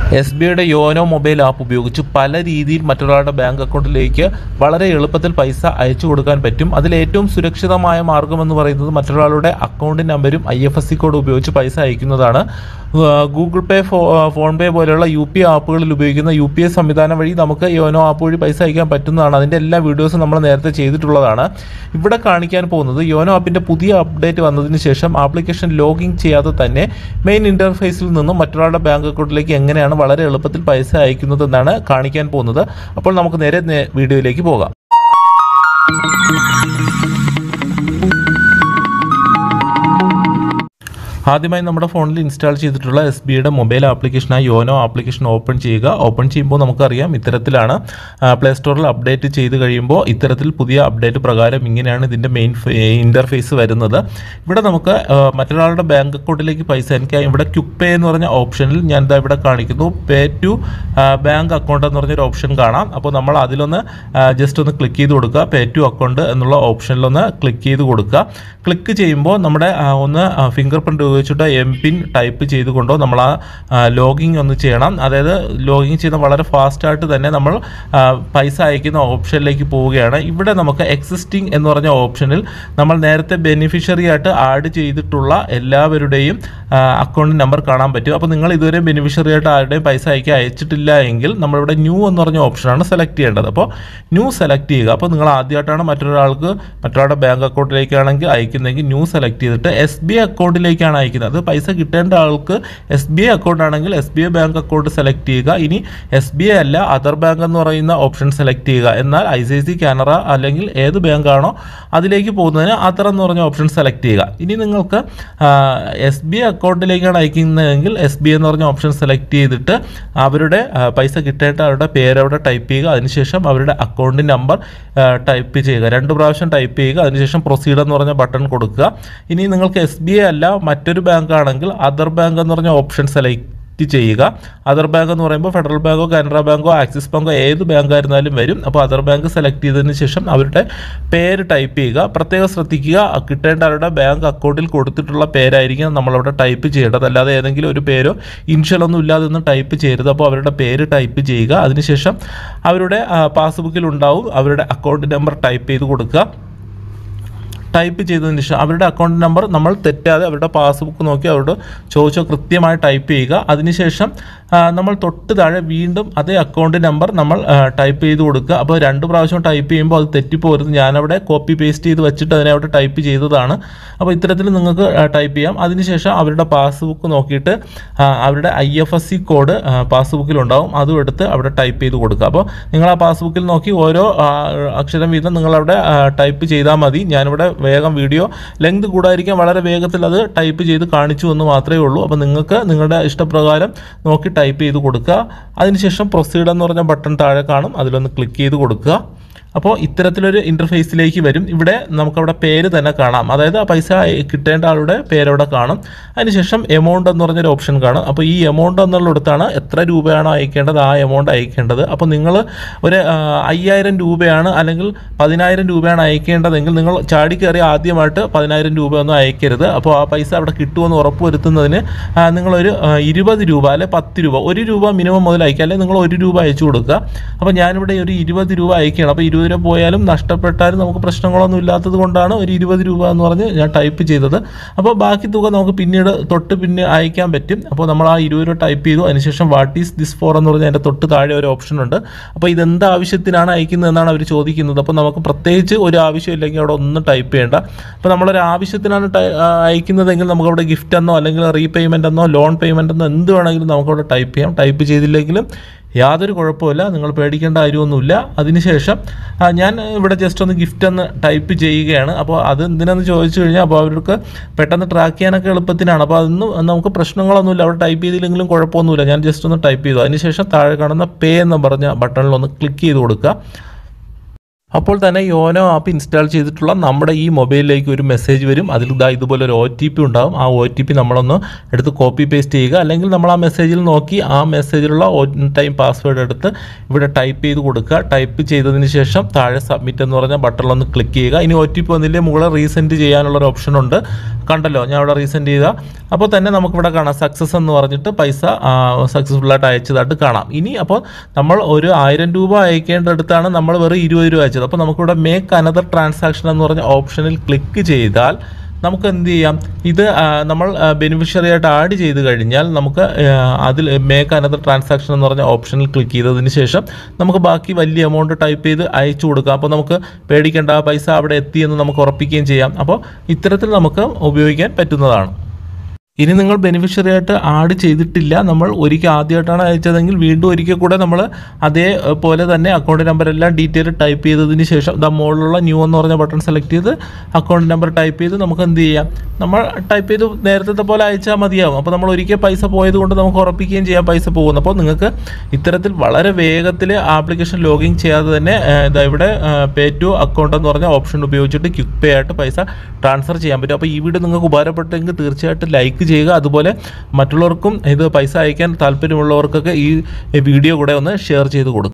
SBIയുടെ YONO mobile app ഉപയോഗിച്ച് പല രീതിയിൽ മറ്റൊരാളുടെ ബാങ്ക് അക്കൗണ്ടിലേക്ക് വളരെ എളുപ്പത്തിൽ പൈസ അയച്ചു കൊടുക്കാൻ പറ്റും. അതിൽ ഏറ്റവും സുരക്ഷിതമായ മാർഗ്ഗം എന്ന് പറയുന്നത് മറ്റൊരാളുടെ അക്കൗണ്ട് നമ്പരും IFSC കോഡ് ഉപയോഗിച്ച് പൈസ അയക്കുന്നതാണ്. ഗൂഗിൾ പേ, ഫോൺ പേ പോലെയുള്ള UPI ആപ്പുകളിൽ ഉപയോഗിക്കുന്ന UPI സംവിധാനം വഴി നമുക്ക് യോനോ ആപ്പ് വഴി പൈസ അയക്കാൻ പറ്റുന്നതാണ്. അതിൻ്റെ എല്ലാ വീഡിയോസും നമ്മൾ നേരത്തെ ചെയ്തിട്ടുള്ളതാണ്. ഇവിടെ കാണിക്കാൻ പോകുന്നത് യോനോ ആപ്പിൻ്റെ പുതിയ അപ്ഡേറ്റ് വന്നതിന് ശേഷം ആപ്ലിക്കേഷൻ ലോഗിൻ ചെയ്യാതെ തന്നെ മെയിൻ ഇൻ്റർഫേസിൽ നിന്നും മറ്റൊരാളുടെ ബാങ്ക് അക്കൗണ്ടിലേക്ക് എങ്ങനെയാണ് വളരെ എളുപ്പത്തിൽ പൈസ അയക്കുന്നതെന്നാണ് കാണിക്കാൻ പോകുന്നത്. അപ്പോൾ നമുക്ക് നേരെ വീഡിയോയിലേക്ക് പോകാം. ആദ്യമായി നമ്മുടെ ഫോണിൽ ഇൻസ്റ്റാൾ ചെയ്തിട്ടുള്ള SBIയുടെ മൊബൈൽ ആപ്ലിക്കേഷനായ യോനോ ആപ്ലിക്കേഷൻ ഓപ്പൺ ചെയ്യുക. ഓപ്പൺ ചെയ്യുമ്പോൾ നമുക്കറിയാം ഇത്തരത്തിലാണ് പ്ലേ സ്റ്റോറിൽ അപ്ഡേറ്റ് ചെയ്ത് കഴിയുമ്പോൾ ഇത്തരത്തിൽ പുതിയ അപ്ഡേറ്റ് പ്രകാരം ഇങ്ങനെയാണ് ഇതിൻ്റെ മെയിൻ ഇൻ്റർഫേസ് വരുന്നത്. ഇവിടെ നമുക്ക് മറ്റൊരാളുടെ ബാങ്ക് അക്കൗണ്ടിലേക്ക് പൈസ അയക്കാൻ ഇവിടെ ക്വിക്ക് പേ എന്ന് പറഞ്ഞ ഓപ്ഷനിൽ ഞാൻ ഇതാ ഇവിടെ കാണിക്കുന്നു പേ ടു ബാങ്ക് അക്കൗണ്ട് എന്ന് പറഞ്ഞൊരു ഓപ്ഷൻ കാണാം. അപ്പോൾ നമ്മൾ അതിലൊന്ന് ജസ്റ്റ് ഒന്ന് ക്ലിക്ക് ചെയ്ത് കൊടുക്കുക. പേ ടു അക്കൗണ്ട് എന്നുള്ള ഓപ്ഷനിലൊന്ന് ക്ലിക്ക് ചെയ്ത് കൊടുക്കുക. ക്ലിക്ക് ചെയ്യുമ്പോൾ നമ്മുടെ ഒന്ന് ഫിംഗർ പ്രിൻ്റ് ഉപയോഗിച്ചിട്ട് MPIN ടൈപ്പ് ചെയ്തുകൊണ്ടോ നമ്മൾ ലോഗിൻ ഒന്ന് ചെയ്യണം. അതായത് ലോഗിൻ ചെയ്യുന്ന വളരെ ഫാസ്റ്റായിട്ട് തന്നെ നമ്മൾ പൈസ അയക്കുന്ന ഓപ്ഷനിലേക്ക് പോവുകയാണ്. ഇവിടെ നമുക്ക് എക്സിസ്റ്റിംഗ് എന്ന് പറഞ്ഞ ഓപ്ഷനിൽ നമ്മൾ നേരത്തെ ബെനിഫിഷ്യറി ആയിട്ട് ആഡ് ചെയ്തിട്ടുള്ള എല്ലാവരുടെയും അക്കൗണ്ട് നമ്പർ കാണാൻ പറ്റും. അപ്പോൾ നിങ്ങൾ ഇതുവരെ ബെനിഫിഷ്യറി ആയിട്ട് ആരുടെയും പൈസ അയച്ചിട്ടില്ല എങ്കിൽ നമ്മളിവിടെ ന്യൂ എന്ന് പറഞ്ഞ ഓപ്ഷനാണ് സെലക്ട് ചെയ്യേണ്ടത്. അപ്പോൾ ന്യൂ സെലക്ട് ചെയ്യുക. അപ്പോൾ നിങ്ങൾ ആദ്യമായിട്ടാണ് മറ്റൊരാളുടെ ബാങ്ക് അക്കൗണ്ടിലേക്കാണെങ്കിൽ അയക്കുന്നതെങ്കിൽ ന്യൂ സെലക്ട് ചെയ്തിട്ട് SBI അക്കൗണ്ടിലേക്കാണ് അയക്കുന്നത്. അത് പൈസ കിട്ടേണ്ട ആൾക്ക് SBI അക്കൗണ്ട് ആണെങ്കിൽ SBI ബാങ്ക് അക്കൗണ്ട് സെലക്ട് ചെയ്യുക. ഇനി SBI അല്ല അതർ ബാങ്ക് എന്ന് പറയുന്ന ഓപ്ഷൻ സെലക്ട് ചെയ്യുക. എന്നാൽ ICICI, കാനറ അല്ലെങ്കിൽ ഏത് ബാങ്കാണോ അതിലേക്ക് പോകുന്നതിന് അതർ എന്ന് പറഞ്ഞ ഓപ്ഷൻ സെലക്ട് ചെയ്യുക. ഇനി നിങ്ങൾക്ക് SBI അക്കൗണ്ടിലേക്കാണ് അയക്കുന്നതെങ്കിൽ SBI എന്ന് പറഞ്ഞ ഓപ്ഷൻ സെലക്ട് ചെയ്തിട്ട് അവരുടെ പൈസ കിട്ടേണ്ട അവരുടെ പേര് അവിടെ ടൈപ്പ് ചെയ്യുക. അതിനുശേഷം അവരുടെ അക്കൗണ്ട് നമ്പർ ടൈപ്പ് ചെയ്യുക. 2 പ്രാവശ്യം ടൈപ്പ് ചെയ്യുക. അതിനുശേഷം പ്രൊസീഡ് എന്ന് പറഞ്ഞ ബട്ടൺ കൊടുക്കുക. ഇനി നിങ്ങൾക്ക് SBI അല്ല മറ്റൊരു ബാങ്ക് ആണെങ്കിൽ അതർ ബാങ്ക് എന്ന് പറഞ്ഞ ഓപ്ഷൻ സെലക്ട് ചെയ്യുക. അതർ ബാങ്ക് എന്ന് പറയുമ്പോൾ ഫെഡറൽ ബാങ്കോ, കാനറ ബാങ്കോ, ആക്സിസ് ബാങ്കോ ഏത് ബാങ്ക് ആയിരുന്നാലും വരും. അപ്പോൾ അതർ ബാങ്ക് സെലക്ട് ചെയ്തതിന് ശേഷം അവരുടെ പേര് ടൈപ്പ് ചെയ്യുക. പ്രത്യേകം ശ്രദ്ധിക്കുക, കിട്ടേണ്ട അവരുടെ ബാങ്ക് അക്കൗണ്ടിൽ കൊടുത്തിട്ടുള്ള പേരായിരിക്കും നമ്മളവിടെ ടൈപ്പ് ചെയ്യേണ്ടത്. അല്ലാതെ ഏതെങ്കിലും ഒരു പേരോ ഇൻഷ്യലൊന്നും ഇല്ലാതെ ഒന്നും ടൈപ്പ് ചെയ്യരുത്. അപ്പോൾ അവരുടെ പേര് ടൈപ്പ് ചെയ്യുക. അതിനുശേഷം അവരുടെ പാസ്ബുക്കിൽ ഉണ്ടാവും അവരുടെ അക്കൗണ്ട് നമ്പർ ടൈപ്പ് ചെയ്ത് കൊടുക്കുക. ടൈപ്പ് ചെയ്തതിന് ശേഷം അവരുടെ അക്കൗണ്ട് നമ്പർ നമ്മൾ തെറ്റാതെ അവരുടെ പാസ്ബുക്ക് നോക്കി അവരോട് ചോദിച്ചോ കൃത്യമായി ടൈപ്പ് ചെയ്യുക. അതിനുശേഷം നമ്മൾ തൊട്ട് താഴെ വീണ്ടും അതേ അക്കൗണ്ട് നമ്പർ നമ്മൾ ടൈപ്പ് ചെയ്ത് കൊടുക്കുക. അപ്പോൾ 2 പ്രാവശ്യം ടൈപ്പ് ചെയ്യുമ്പോൾ അത് തെറ്റിപ്പോരുത്. ഞാനവിടെ കോപ്പി പേസ്റ്റ് ചെയ്ത് വെച്ചിട്ട് അതിനെ അവിടെ ടൈപ്പ് ചെയ്തതാണ്. അപ്പോൾ ഇത്തരത്തിൽ നിങ്ങൾക്ക് ടൈപ്പ് ചെയ്യാം. അതിനുശേഷം അവരുടെ പാസ്ബുക്ക് നോക്കിയിട്ട് അവരുടെ IFSC കോഡ് പാസ്ബുക്കിലുണ്ടാവും. അതും എടുത്ത് അവിടെ ടൈപ്പ് ചെയ്ത് കൊടുക്കുക. അപ്പോൾ നിങ്ങൾ ആ പാസ്ബുക്കിൽ നോക്കി ഓരോ അക്ഷരം വീതം നിങ്ങളവിടെ ടൈപ്പ് ചെയ്താൽ മതി. ഞാനിവിടെ വേഗം വീഡിയോ ലെങ്ത് കൂടാതിരിക്കാൻ വളരെ വേഗത്തിൽ അത് ടൈപ്പ് ചെയ്ത് കാണിച്ചു എന്ന് മാത്രമേ ഉള്ളൂ. അപ്പോൾ നിങ്ങൾക്ക് നിങ്ങളുടെ ഇഷ്ടപ്രകാരം നോക്കി ടൈപ്പ് ചെയ്ത് കൊടുക്കുക. അതിനുശേഷം പ്രൊസീഡ് എന്ന് പറഞ്ഞ ബട്ടൺ താഴെ കാണും, അതിലൊന്ന് ക്ലിക്ക് ചെയ്ത് കൊടുക്കുക. അപ്പോൾ ഇത്തരത്തിലൊരു ഇൻ്റർഫേസിലേക്ക് വരും. ഇവിടെ നമുക്കവിടെ പേര് തന്നെ കാണാം. അതായത് ആ പൈസ കിട്ടേണ്ട ആളുടെ പേരവിടെ കാണും. അതിനുശേഷം എമൗണ്ട് എന്ന് പറഞ്ഞൊരു ഓപ്ഷൻ കാണും. അപ്പോൾ ഈ എമൗണ്ട് എന്നുള്ളിടത്താണ് എത്ര രൂപയാണോ അയക്കേണ്ടത് ആ എമൗണ്ട് അയക്കേണ്ടത്. അപ്പോൾ നിങ്ങൾ ഒരു 5000 രൂപയാണ് അല്ലെങ്കിൽ 10000 രൂപയാണ് അയക്കേണ്ടതെങ്കിൽ നിങ്ങൾ ചാടിക്കയറി ആദ്യമായിട്ട് 10000 രൂപ ഒന്നും അയക്കരുത്. അപ്പോൾ ആ പൈസ അവിടെ കിട്ടുമെന്ന് ഉറപ്പുവരുത്തുന്നതിന് നിങ്ങളൊരു 20 രൂപ അല്ലെ 10 രൂപ 1 രൂപ മിനിമം മുതൽ അയക്കുക. അല്ലെങ്കിൽ നിങ്ങൾ 1 രൂപ അയച്ചു കൊടുക്കുക. അപ്പോൾ ഞാനിവിടെ ഒരു 20 രൂപ അയക്കുകയാണ്. അപ്പോൾ 20 രൂപ പോയാലും നഷ്ടപ്പെട്ടാലും നമുക്ക് പ്രശ്നങ്ങളൊന്നും ഇല്ലാത്തത് കൊണ്ടാണ് ഒരു 20 രൂപ എന്ന് പറഞ്ഞ് ഞാൻ ടൈപ്പ് ചെയ്തത്. അപ്പോൾ ബാക്കി തുക നമുക്ക് പിന്നീട് പിന്നെ അയക്കാൻ പറ്റും. അപ്പോൾ നമ്മൾ ആ 20 രൂപ ടൈപ്പ് ചെയ്തു. അതിനുശേഷം വാട്ട് ഈസ് ദിസ് ഫോർ എന്ന് പറഞ്ഞാൽ അതിൻ്റെ തൊട്ട് താഴെ ഒരു ഓപ്ഷൻ ഉണ്ട്. അപ്പോൾ ഇതെന്ത് ആവശ്യത്തിനാണ് അയക്കുന്നതെന്നാണ് അവർ ചോദിക്കുന്നത്. അപ്പോൾ നമുക്ക് പ്രത്യേകിച്ച് ഒരു ആവശ്യമില്ലെങ്കിൽ അവിടെ ഒന്നും ടൈപ്പ് ചെയ്യേണ്ട. അപ്പോൾ നമ്മളൊരു ആവശ്യത്തിനാണ് അയക്കുന്നതെങ്കിൽ നമുക്കവിടെ ഗിഫ്റ്റ് എന്നോ അല്ലെങ്കിൽ റീപേയ്മെൻ്റ് എന്നോ ലോൺ പേയ്മെൻ്റ് എന്നോ എന്ത് വേണമെങ്കിലും നമുക്കവിടെ ടൈപ്പ് ചെയ്യാം. ടൈപ്പ് ചെയ്തില്ലെങ്കിലും യാതൊരു കുഴപ്പമില്ല, നിങ്ങൾ പേടിക്കേണ്ട കാര്യമൊന്നുമില്ല. അതിനുശേഷം ഞാൻ ഇവിടെ ജസ്റ്റ് ഒന്ന് ഗിഫ്റ്റ് എന്ന് ടൈപ്പ് ചെയ്യുകയാണ്. അപ്പോൾ അത് എന്തിനാന്ന് ചോദിച്ചു കഴിഞ്ഞാൽ അപ്പോൾ അവർക്ക് പെട്ടെന്ന് ട്രാക്ക് ചെയ്യാനൊക്കെ എളുപ്പത്തിനാണ്. അപ്പോൾ അതൊന്നും നമുക്ക് പ്രശ്നങ്ങളൊന്നുമില്ല. അവിടെ ടൈപ്പ് ചെയ്തില്ലെങ്കിലും കുഴപ്പമൊന്നുമില്ല. ഞാൻ ജസ്റ്റ് ഒന്ന് ടൈപ്പ് ചെയ്തു. അതിനുശേഷം താഴെ കാണുന്ന പേ എന്ന് പറഞ്ഞ ബട്ടണിലൊന്ന് ക്ലിക്ക് ചെയ്ത് കൊടുക്കുക. അപ്പോൾ തന്നെ യോനോ ആപ്പ് ഇൻസ്റ്റാൾ ചെയ്തിട്ടുള്ള നമ്മുടെ ഈ മൊബൈലിലേക്ക് ഒരു മെസ്സേജ് വരും. അതിൽ ഇതുപോലെ ഒരു OTP ഉണ്ടാകും. ആ OTP നമ്മളൊന്ന് എടുത്ത് കോപ്പി പേസ്റ്റ് ചെയ്യുക. അല്ലെങ്കിൽ നമ്മൾ ആ മെസ്സേജിൽ നോക്കി ആ മെസ്സേജിലുള്ള ടൈം പാസ്വേഡ് എടുത്ത് ഇവിടെ ടൈപ്പ് ചെയ്ത് കൊടുക്കുക. ടൈപ്പ് ചെയ്തതിന് ശേഷം താഴെ സബ്മിറ്റ് എന്ന് പറഞ്ഞ ബട്ടണിലൊന്ന് ക്ലിക്ക് ചെയ്യുക. ഇനി OTP വന്നില്ലേ മുകളിൽ റീസെൻഡ് ചെയ്യാനുള്ളൊരു ഓപ്ഷൻ ഉണ്ട്. കണ്ടല്ലോ, ഞാൻ ഇവിടെ റീസെൻഡ് ചെയ്താൽ അപ്പോൾ തന്നെ നമുക്കിവിടെ കാണാം സക്സസ് എന്ന് പറഞ്ഞിട്ട് പൈസ സക്സസ്ഫുള്ളായിട്ട് അയച്ചതായിട്ട് കാണാം. ഇനി അപ്പോൾ നമ്മൾ ഒരു 1000 രൂപ അയക്കേണ്ടടുത്താണ് നമ്മൾ വെറും 20 രൂപ അയച്ചത്. അപ്പോൾ നമുക്കിവിടെ മേക്ക് അനദർ ട്രാൻസാക്ഷൻ എന്ന് പറഞ്ഞ ഓപ്ഷനിൽ ക്ലിക്ക് ചെയ്താൽ നമുക്ക് എന്ത് ചെയ്യാം, ഇത് നമ്മൾ ബെനിഫിഷ്യറി ആയിട്ട് ആഡ് ചെയ്ത് കഴിഞ്ഞാൽ നമുക്ക് അതിൽ മേക്ക് അനദർ ട്രാൻസാക്ഷൻ എന്ന് പറഞ്ഞ ഓപ്ഷനിൽ ക്ലിക്ക് ചെയ്തതിന് ശേഷം നമുക്ക് ബാക്കി വലിയ എമൗണ്ട് ടൈപ്പ് ചെയ്ത് അയച്ചു കൊടുക്കാം. അപ്പോൾ നമുക്ക് പേടിക്കേണ്ട, ആ പൈസ അവിടെ എത്തിയെന്ന് നമുക്ക് ഉറപ്പിക്കുകയും ചെയ്യാം. അപ്പോൾ ഇത്തരത്തിൽ നമുക്ക് ഉപയോഗിക്കാൻ പറ്റുന്നതാണ്. ഇനി നിങ്ങൾ ബെനിഫിഷ്യറി ആയിട്ട് ആഡ് ചെയ്തിട്ടില്ല, നമ്മൾ ഒരിക്കൽ ആദ്യമായിട്ടാണ് അയച്ചതെങ്കിൽ വീണ്ടും ഒരിക്കൽ കൂടെ നമ്മൾ അതേപോലെ തന്നെ അക്കൗണ്ട് നമ്പർ എല്ലാം ഡീറ്റെയിൽ ടൈപ്പ് ചെയ്തതിന് ശേഷം മുകളിലുള്ള ന്യൂ എന്ന് പറഞ്ഞ ബട്ടൺ സെലക്ട് ചെയ്ത് അക്കൗണ്ട് നമ്പർ ടൈപ്പ് ചെയ്ത് നമുക്ക് എന്ത് ചെയ്യാം, നമ്മൾ ടൈപ്പ് ചെയ്ത് നേരത്തെ പോലെ അയച്ചാൽ മതിയാവും. അപ്പോൾ നമ്മൾ ഒരിക്കൽ പൈസ പോയത് കൊണ്ട് നമുക്ക് ഉറപ്പിക്കുകയും ചെയ്യാം പൈസ പോകുന്നു. അപ്പോൾ നിങ്ങൾക്ക് ഇത്തരത്തിൽ വളരെ വേഗത്തിൽ ആപ്ലിക്കേഷൻ ലോഗിൻ ചെയ്യാതെ തന്നെ ഇവിടെ പേ ടു അക്കൗണ്ട് എന്ന് പറഞ്ഞ ഓപ്ഷൻ ഉപയോഗിച്ചിട്ട് ക്വിക്ക് പേ ആയിട്ട് പൈസ ട്രാൻസ്ഫർ ചെയ്യാൻ പറ്റും. അപ്പോൾ ഈ വീഡിയോ നിങ്ങൾക്ക് ഉപകാരപ്പെട്ടെങ്കിൽ തീർച്ചയായിട്ടും ലൈക്ക് ചെയ്യുക. അതുപോലെ മറ്റുള്ളവർക്കും ഇത് പൈസ അയക്കാൻ താല്പര്യമുള്ളവർക്കൊക്കെ ഈ വീഡിയോ കൂടെ ഒന്ന് ഷെയർ ചെയ്ത് കൊടുക്കുക.